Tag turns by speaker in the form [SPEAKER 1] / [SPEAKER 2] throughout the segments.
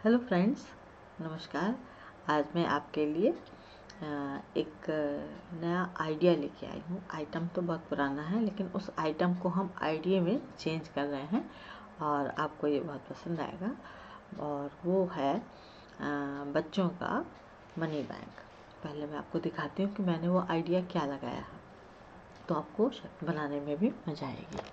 [SPEAKER 1] Hello friends, नमस्कार। आज मैं आपके लिए एक नया आइडिया लेके आई हूँ। आइटम तो बहुत पुराना है, लेकिन उस आइटम को हम आइडिया में चेंज कर रहे हैं और आपको ये बहुत पसंद आएगा। और वो है बच्चों का मनी बैंक। पहले मैं आपको दिखाती हूँ कि मैंने वो आइडिया क्या लगाया है, तो आपको बनाने में भी मज़ा आएगी।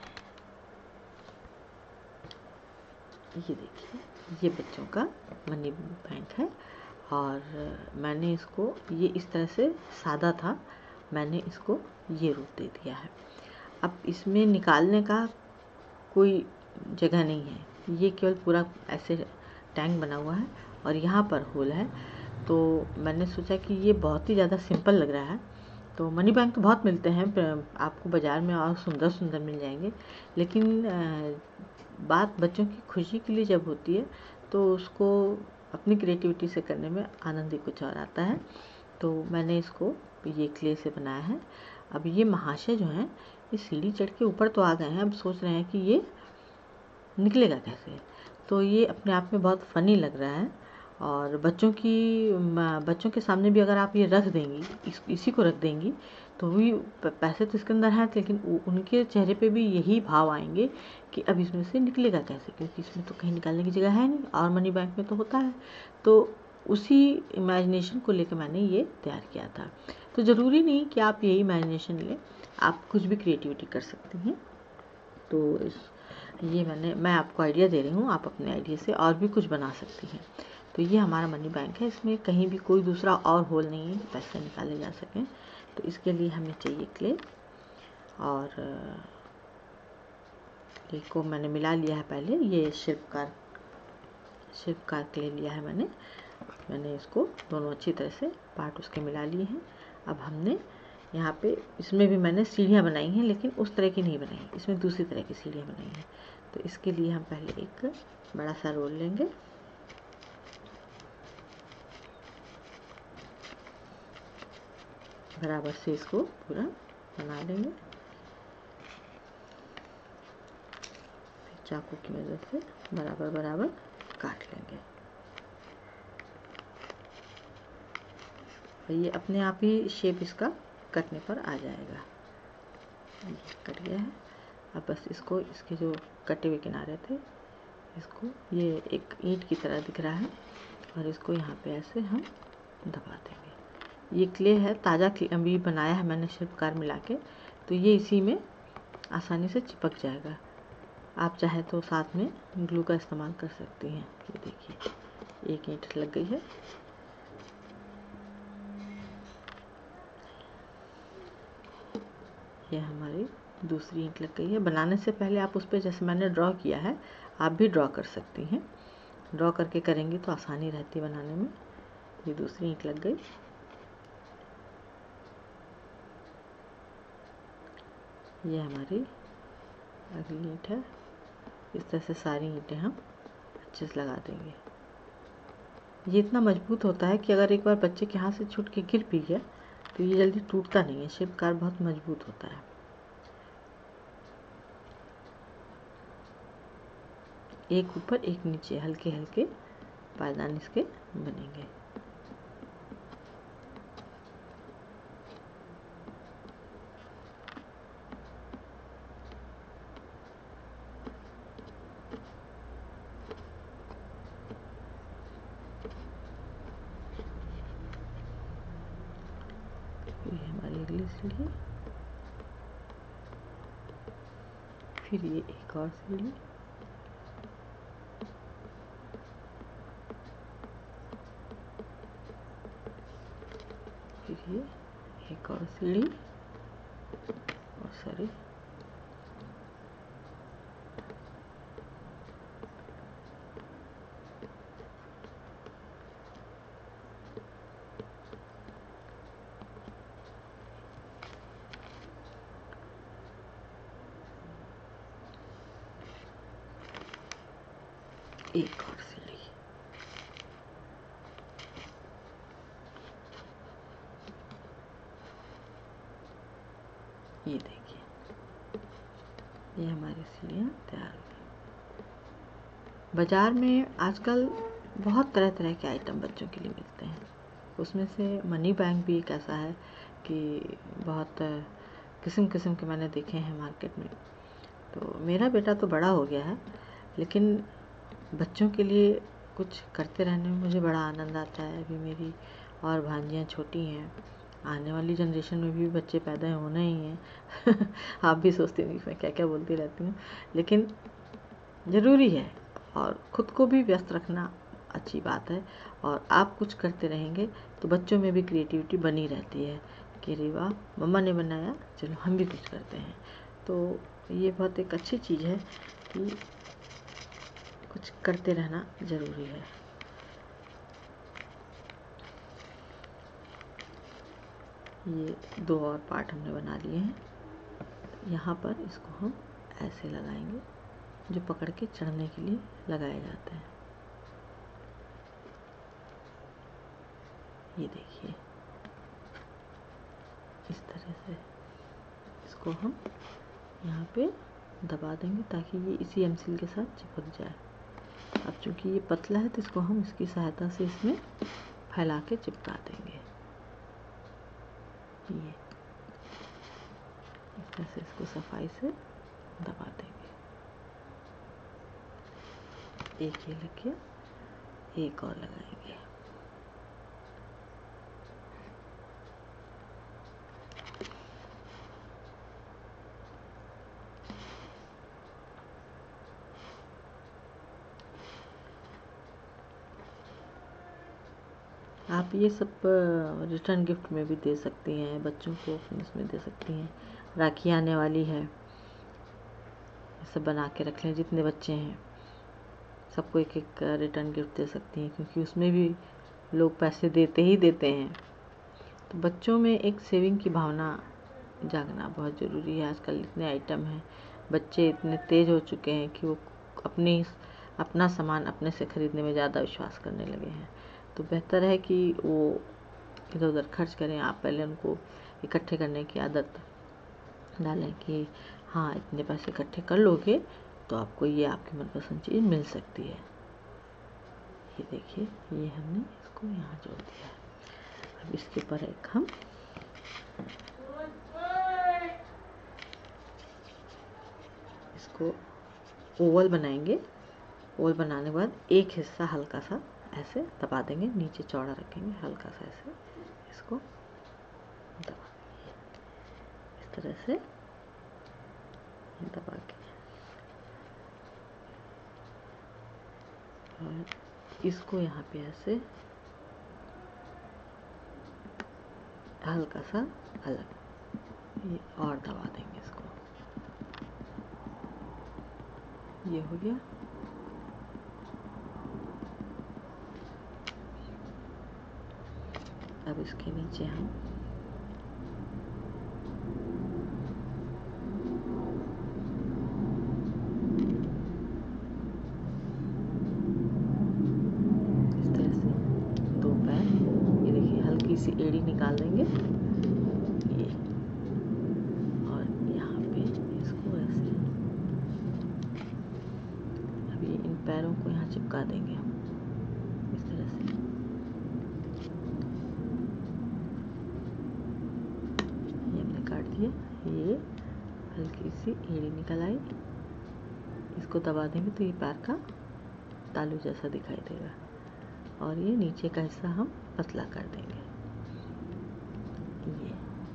[SPEAKER 1] ये देखिए, ये बच्चों का मनी बैंक है और मैंने इसको ये इस तरह से सादा था, मैंने इसको ये रूप दे दिया है। अब इसमें निकालने का कोई जगह नहीं है, ये केवल पूरा ऐसे टैंक बना हुआ है और यहाँ पर होल है। तो मैंने सोचा कि ये बहुत ही ज़्यादा सिंपल लग रहा है। तो मनी बैंक तो बहुत मिलते हैं आपको बाज़ार में और सुंदर सुंदर मिल जाएंगे, लेकिन बात बच्चों की खुशी के लिए जब होती है तो उसको अपनी क्रिएटिविटी से करने में आनंद ही कुछ और आता है। तो मैंने इसको ये क्ले से बनाया है। अब ये महाशय जो हैं, ये सीढ़ी चढ़ के ऊपर तो आ गए हैं, अब सोच रहे हैं कि ये निकलेगा कैसे। तो ये अपने आप में बहुत फ़नी लग रहा है और बच्चों के सामने भी अगर आप ये रख देंगी, इसी को रख देंगी, तो भी पैसे तो इसके अंदर हैं, लेकिन उनके चेहरे पे भी यही भाव आएंगे कि अब इसमें से निकलेगा कैसे, क्योंकि इसमें तो कहीं निकालने की जगह है नहीं और मनी बैंक में तो होता है। तो उसी इमेजिनेशन को लेकर मैंने ये तैयार किया था। तो ज़रूरी नहीं कि आप यही इमेजिनेशन लें, आप कुछ भी क्रिएटिविटी कर सकती हैं। तो मैं आपको आइडिया दे रही हूँ, आप अपने आइडिया से और भी कुछ बना सकती हैं। तो ये हमारा मनी बैंक है, इसमें कहीं भी कोई दूसरा और होल नहीं है, पैसे निकाले जा सकें। तो इसके लिए हमें चाहिए क्ले, और क्ले को मैंने मिला लिया है। पहले ये शिल्पकार क्ले लिया है मैंने इसको दोनों अच्छी तरह से पार्ट उसके मिला लिए हैं। अब हमने यहाँ पे इसमें भी मैंने सीढ़ियाँ बनाई हैं, लेकिन उस तरह की नहीं बनाई, इसमें दूसरी तरह की सीढ़ियाँ बनाई हैं। तो इसके लिए हम पहले एक बड़ा सा रोल लेंगे, बराबर से इसको पूरा बना लेंगे, फिर चाकू की मदद से बराबर काट लेंगे। और ये अपने आप ही शेप इसका कटने पर आ जाएगा। ये कट गया है। अब बस इसको, इसके जो कटे हुए किनारे थे, इसको, ये एक ईंट की तरह दिख रहा है, और इसको यहाँ पे ऐसे हम दबा देंगे। ये क्ले है, ताज़ा क्ले अभी बनाया है मैंने शिल्पकार मिला के, तो ये इसी में आसानी से चिपक जाएगा। आप चाहे तो साथ में ग्लू का इस्तेमाल कर सकती हैं। ये देखिए, एक ईंट लग गई है। ये हमारी दूसरी ईंट लग गई है। बनाने से पहले आप उस पर, जैसे मैंने ड्रॉ किया है, आप भी ड्रॉ कर सकती हैं। ड्रॉ करके करेंगी तो आसानी रहती है बनाने में। ये दूसरी ईंट लग गई। ये हमारी अगली ईंट है। इस तरह से सारी ईंटें हम अच्छे से लगा देंगे। ये इतना मजबूत होता है कि अगर एक बार बच्चे के हाथ से छूट के गिर भी गया तो ये जल्दी टूटता नहीं है। शिल्पकार बहुत मजबूत होता है। एक ऊपर एक नीचे हल्के हल्के पायदान इसके बनेंगे। ये हमारी अगली सीढ़ी, फिर ये एक और सीढ़ी, फिर ये एक और सीढ़ी, और सॉरी, एक और सीढ़ी। ये देखिए, ये हमारी सीढ़ियाँ तैयार हो गई। बाज़ार में आजकल बहुत तरह तरह के आइटम बच्चों के लिए मिलते हैं। उसमें से मनी बैंक भी एक ऐसा है कि बहुत किस्म किस्म के मैंने देखे हैं मार्केट में। तो मेरा बेटा तो बड़ा हो गया है, लेकिन बच्चों के लिए कुछ करते रहने में मुझे बड़ा आनंद आता है। अभी मेरी और भांजियाँ छोटी हैं, आने वाली जनरेशन में भी बच्चे पैदा होने ही हैं। आप भी सोचते हैं मैं क्या क्या बोलती रहती हूँ, लेकिन ज़रूरी है और ख़ुद को भी व्यस्त रखना अच्छी बात है। और आप कुछ करते रहेंगे तो बच्चों में भी क्रिएटिविटी बनी रहती है कि अरे वाह मम्मा ने बनाया, चलो हम भी कुछ करते हैं। तो ये बहुत एक अच्छी चीज़ है कि कुछ करते रहना ज़रूरी है। ये 2 और पार्ट हमने बना लिए हैं। यहाँ पर इसको हम ऐसे लगाएंगे, जो पकड़ के चढ़ने के लिए लगाए जाते हैं। ये देखिए इस तरह से इसको हम यहाँ पे दबा देंगे ताकि ये इसी एमसील के साथ चिपक जाए। अब चूंकि ये पतला है तो इसको हम इसकी सहायता से इसमें फैला के चिपका देंगे। ये इस तरह से इसको सफाई से दबा देंगे। एक ये लग गया, एक और लगाएंगे। आप ये सब रिटर्न गिफ्ट में भी दे सकती हैं, बच्चों को इसमें दे सकती हैं। राखी आने वाली है, ये सब बना के रख लें। जितने बच्चे हैं सबको एक एक रिटर्न गिफ्ट दे सकती हैं, क्योंकि उसमें भी लोग पैसे देते ही देते हैं। तो बच्चों में एक सेविंग की भावना जागना बहुत ज़रूरी है। आजकल इतने आइटम हैं, बच्चे इतने तेज़ हो चुके हैं कि वो अपना सामान अपने से ख़रीदने में ज़्यादा विश्वास करने लगे हैं। तो बेहतर है कि वो इधर उधर खर्च करें। आप पहले उनको इकट्ठे करने की आदत डालें कि हाँ इतने पैसे इकट्ठे कर लोगे तो आपको ये आपकी मनपसंद चीज़ मिल सकती है। ये देखिए ये हमने इसको यहाँ जोड़ दिया है। अब इसके ऊपर एक हम इसको ओवल बनाएंगे। ओवल बनाने के बाद एक हिस्सा हल्का सा ऐसे दबा देंगे, नीचे चौड़ा रखेंगे, हल्का सा ऐसे इसको दबा देंगे। इस तरह से दबा के और इसको यहाँ पे ऐसे हल्का सा अलग ये और दबा देंगे इसको। ये हो गया। अब इसके नीचे हम इस तरह से 2 पैर, ये देखिए हल्की सी एड़ी निकाल देंगे ये, और यहाँ पे इसको ऐसे अभी इन पैरों को यहाँ चिपका देंगे हम इस तरह से। ये हमने काट दिया। ये हल्की सी एड़ी निकल आई, इसको दबा देंगे तो ये पैर का तालू जैसा दिखाई देगा। और ये नीचे का हिस्सा हम पतला कर देंगे। ये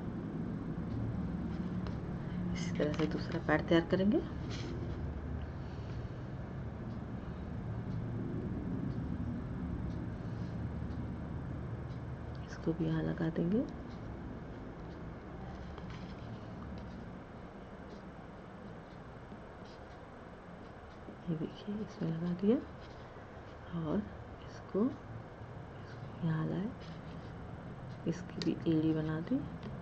[SPEAKER 1] इसी तरह से दूसरा पैर तैयार करेंगे। इसको भी यहाँ लगा देंगे। ये देखिए इसमें लगा दिया और इसको यहाँ लाए, इसकी भी एड़ी बना दी,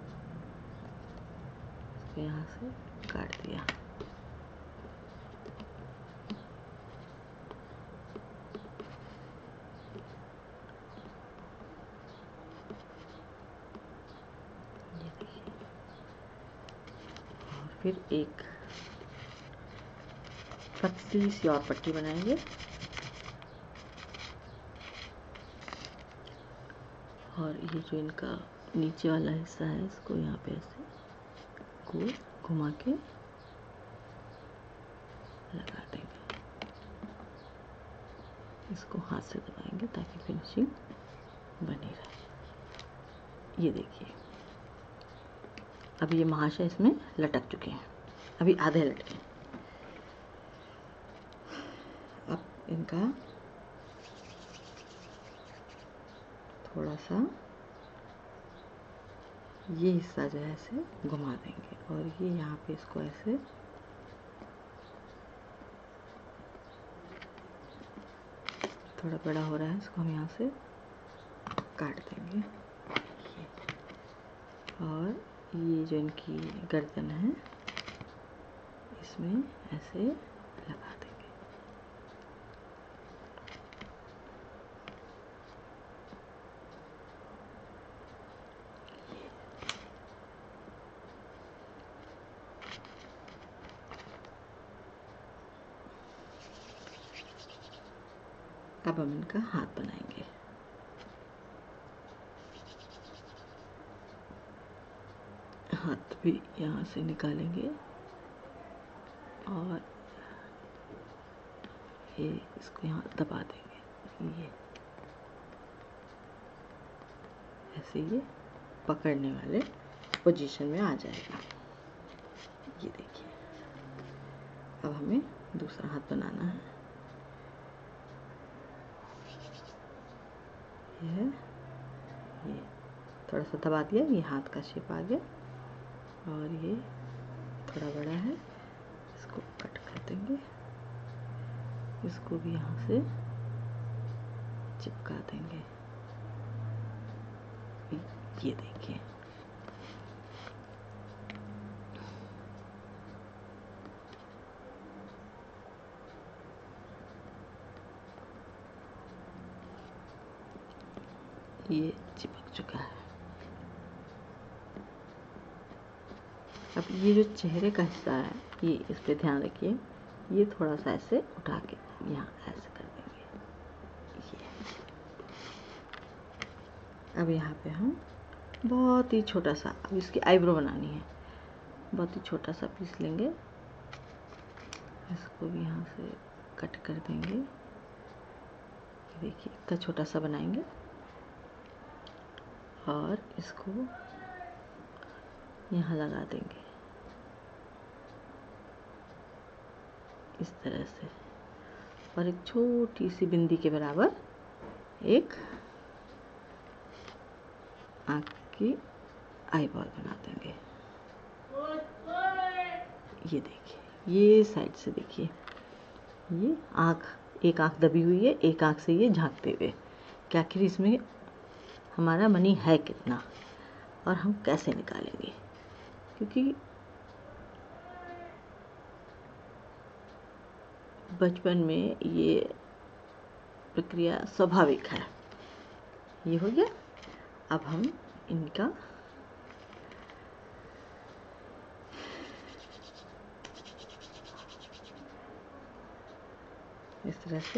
[SPEAKER 1] इसको यहाँ से काट दिया। ये देखिए और फिर एक पतली सी और पट्टी बनाएंगे। और ये जो इनका नीचे वाला हिस्सा है इसको यहाँ पे ऐसे गोल घुमा के लगा देंगे। इसको हाथ से दबाएंगे ताकि फिनिशिंग बनी रहे। ये देखिए अब ये महाशय इसमें लटक चुके हैं, अभी आधे लटके। अब इनका थोड़ा सा ये हिस्सा जो है ऐसे घुमा देंगे और ये यहाँ पे इसको ऐसे थोड़ा बड़ा हो रहा है, इसको हम यहाँ से काट देंगे। और ये जो इनकी गर्दन है इसमें ऐसे लगा देंगे। अब हम इनका हाथ बनाएंगे। हाथ भी यहाँ से निकालेंगे और ये इसको यहाँ दबा देंगे। ये ऐसे ये पकड़ने वाले पोजीशन में आ जाएगा। ये देखिए अब हमें दूसरा हाथ बनाना है। ये थोड़ा सा दबा दिया, ये हाथ का शेप आ गया और ये थोड़ा बड़ा है, इसको कट कर देंगे। इसको भी यहाँ से चिपका देंगे। ये देखिए ये चिपक चुका है। अब ये जो चेहरे का हिस्सा है ये इस पे ध्यान रखिए, ये थोड़ा सा ऐसे उठा के यहाँ ऐसे कर देंगे। ये अब यहाँ पे हम बहुत ही छोटा सा, अब इसकी आईब्रो बनानी है, बहुत ही छोटा सा पीस लेंगे, इसको भी यहाँ से कट कर देंगे। देखिए इतना छोटा सा बनाएंगे और इसको यहाँ लगा देंगे इस तरह से, और एक छोटी सी बिंदी के बराबर एक आँख की आईबॉल बना देंगे। ये देखिए ये साइड से देखिए, ये आँख, एक आँख दबी हुई है, एक आँख से ये झांकते हुए कि आखिर इसमें हमारा मनी है कितना और हम कैसे निकालेंगे, क्योंकि बचपन में ये प्रक्रिया स्वाभाविक है। ये हो गया। अब हम इनका इस तरह से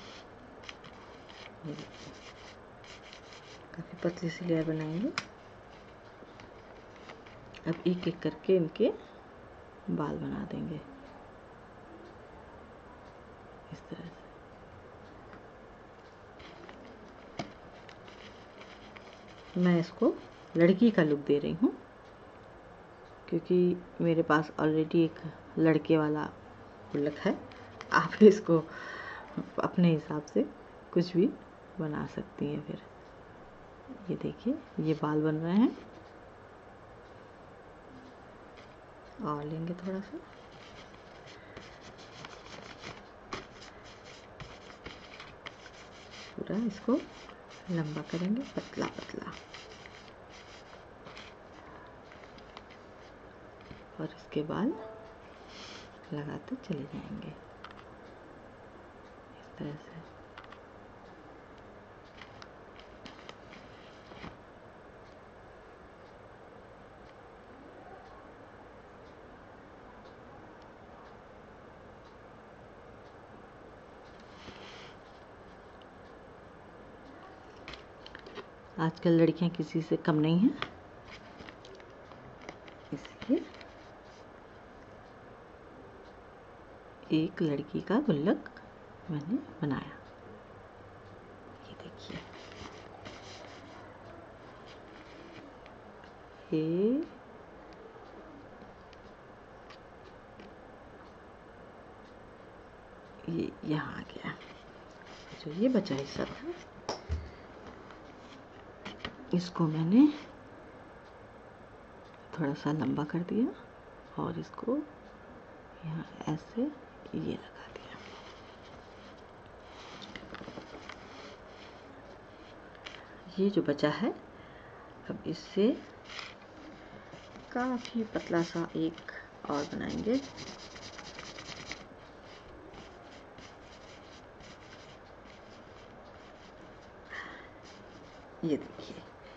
[SPEAKER 1] काफ़ी पतली सी लेयर बनाएंगे। अब एक एक करके इनके बाल बना देंगे इस तरह से। मैं इसको लड़की का लुक दे रही हूँ क्योंकि मेरे पास ऑलरेडी एक लड़के वाला लुक है। आप इसको अपने हिसाब से कुछ भी बना सकती हैं। फिर ये देखिए ये बाल बन रहे हैं, और लेंगे थोड़ा सा, पूरा इसको लंबा करेंगे, पतला पतला, और इसके बाल लगाते चले जाएंगे इस तरह से। आजकल लड़कियां किसी से कम नहीं हैं, इसलिए एक लड़की का गुल्लक मैंने बनाया। ये देखिए, ये यहाँ आ गया। जो ये बचा हिस्सा था, इसको मैंने थोड़ा सा लंबा कर दिया और इसको यहाँ ऐसे ये लगा दिया। ये जो बचा है, अब इससे काफी पतला सा एक और बनाएंगे। ये देखिए,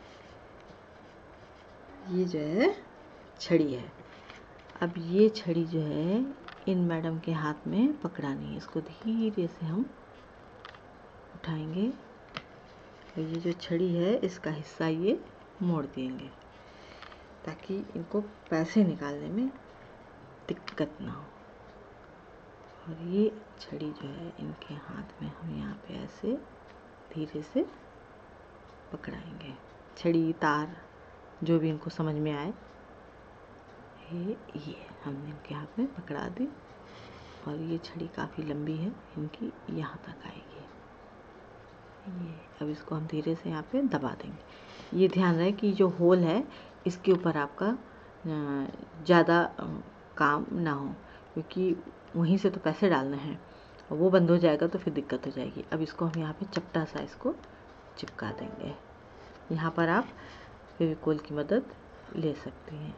[SPEAKER 1] ये जो है छड़ी है। अब ये छड़ी जो है इन मैडम के हाथ में पकड़ानी है। इसको धीरे से हम उठाएंगे और ये जो छड़ी है इसका हिस्सा ये मोड़ देंगे ताकि इनको पैसे निकालने में दिक्कत ना हो। और ये छड़ी जो है इनके हाथ में हम यहाँ पे ऐसे धीरे से पकड़ाएंगे। छड़ी, तार, जो भी इनको समझ में आए, ये हमने इनके हाथ में पकड़ा दी। और ये छड़ी काफ़ी लंबी है, इनकी यहाँ तक आएगी। ये अब इसको हम धीरे से यहाँ पे दबा देंगे। ये ध्यान रहे कि जो होल है इसके ऊपर आपका ज़्यादा काम ना हो, क्योंकि वहीं से तो पैसे डालने हैं और वो बंद हो जाएगा तो फिर दिक्कत हो जाएगी। अब इसको हम यहाँ पे चपटा सा इसको चिपका देंगे। यहाँ पर आप फेविकोल की मदद ले सकती हैं।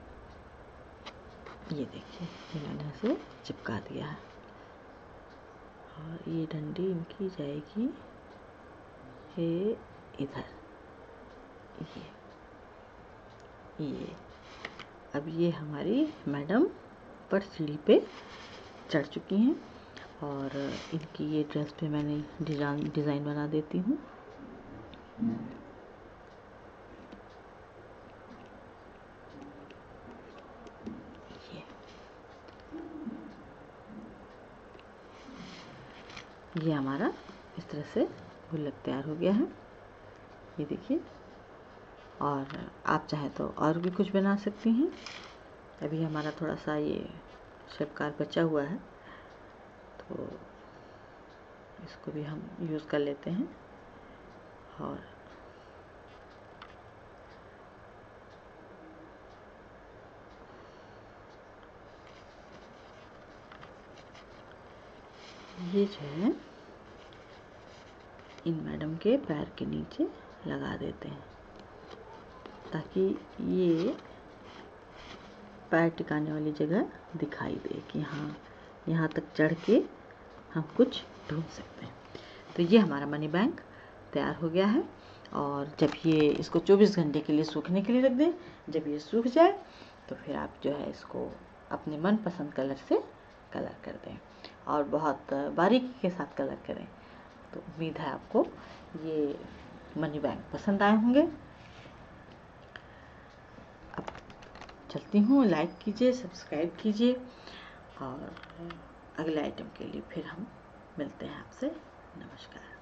[SPEAKER 1] ये देखिए, ये मैंने इसे चिपका दिया है और ये डंडी इनकी जाएगी ये इधर। ये अब ये हमारी मैडम पर सीढ़ी पे चढ़ चुकी हैं और इनकी ये ड्रेस पे मैंने डिज़ाइन बना देती हूँ। ये हमारा इस तरह से गुल्लक तैयार हो गया है। ये देखिए, और आप चाहे तो और भी कुछ बना सकती हैं। अभी हमारा थोड़ा सा ये शिल्पकार बचा हुआ है तो इसको भी हम यूज़ कर लेते हैं। और ये जो है इन मैडम के पैर के नीचे लगा देते हैं ताकि ये पैर टिकाने वाली जगह दिखाई दे कि हाँ, यहाँ तक चढ़ के हम कुछ ढूंढ सकते हैं। तो ये हमारा मनी बैंक तैयार हो गया है। और जब ये इसको 24 घंटे के लिए सूखने के लिए रख दें, जब ये सूख जाए तो फिर आप जो है इसको अपने मनपसंद कलर से कलर कर दें और बहुत बारीकी के साथ कलर करें। तो उम्मीद है आपको ये मनी बैंक पसंद आए होंगे। अब चलती हूँ, लाइक कीजिए, सब्सक्राइब कीजिए और अगले आइटम के लिए फिर हम मिलते हैं आपसे। नमस्कार।